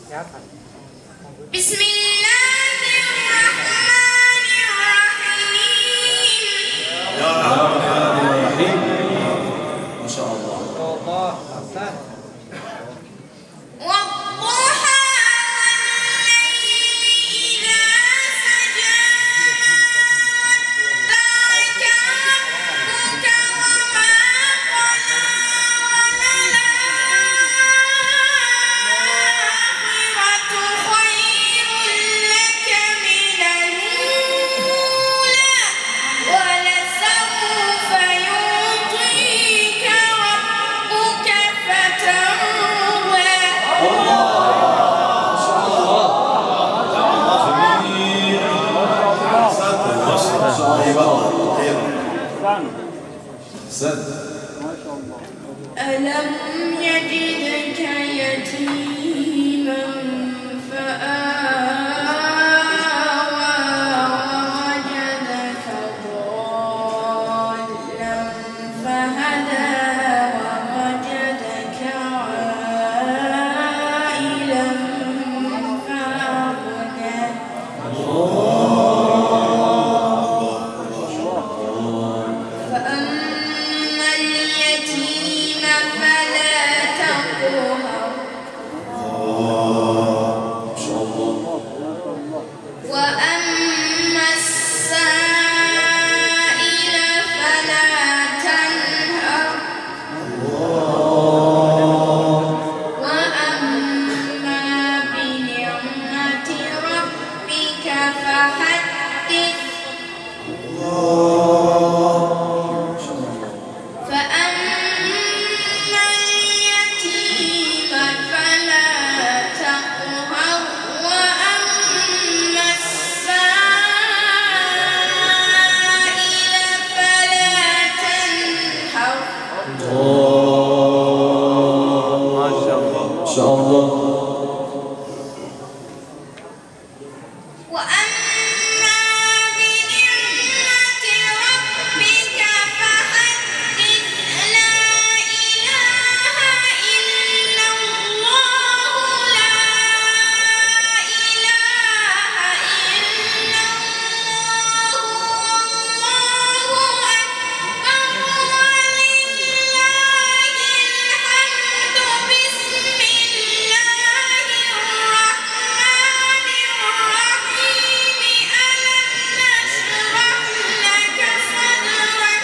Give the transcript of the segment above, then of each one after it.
بسم الله الرحمن الرحيم. يا رحمن الرحيم. ما شاء الله. والضحى والليل إذا سجى ذلك ربك وما قلى وللآخرة خير لك من الأولى ولسوف يعطيك ربك فترضى. ألم يجدك يتيما فآوى ووجدك ضالا فهدى ووجدك عائلا فأغنى. فأما اليتيم فلا تقهر وأما السائل فلا تنهر وأما بنعمة ربك فحدث. فأما اليتيم فلا تقهر وأما السائل فلا تنهر. ما شاء الله. وأما بنعمة ربك فحدث. لا إله إلا الله لا إله إلا الله والله أكبر ولله الحمد. بسم الله الرحمن الرحيم. ألم نشرح لك صدرك.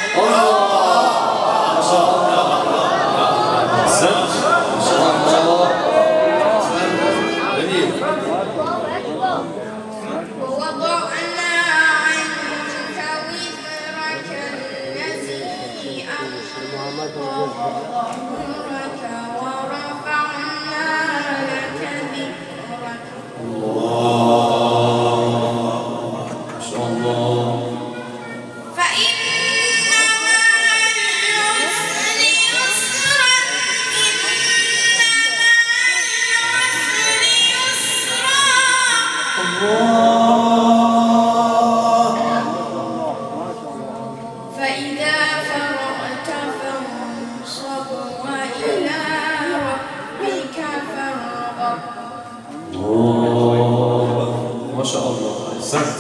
ووضعنا عنك وزرك الذي أنقض ظهرك ورفعنا لك ذكرك. فإن مع العسر يسرا إن مع العسر يسرا. فإذا فرغت فانصب وإلى ربك فارغب. ما شاء الله. أحسنت.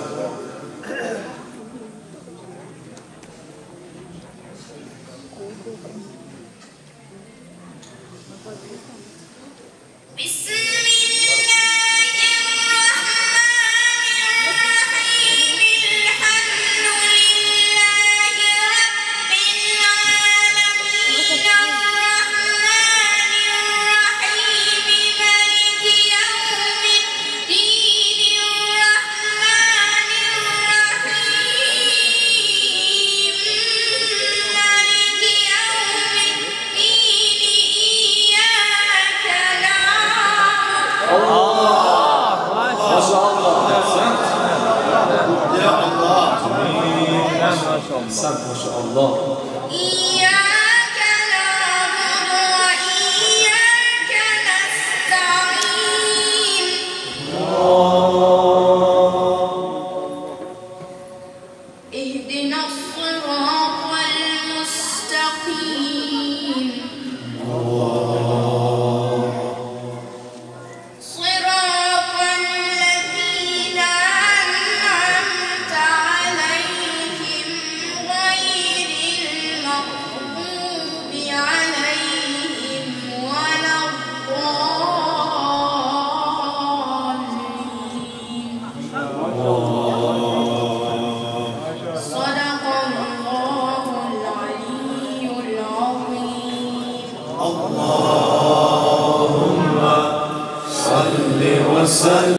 بسم الله الرحمن الرحيم. الحمد لله رب العالمين الرحمن الرحيم مالك يوم الدين الرحمن الرحيم مالك يوم الدين إياك نعبد. ما شاء الله. أحسنت. يا الله. أحسنت. ما شاء الله.